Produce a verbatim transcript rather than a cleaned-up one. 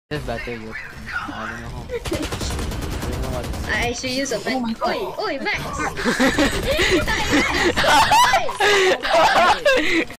Just better yun. Ano ako. I should use a pen. Oh Uy! Uy! Max!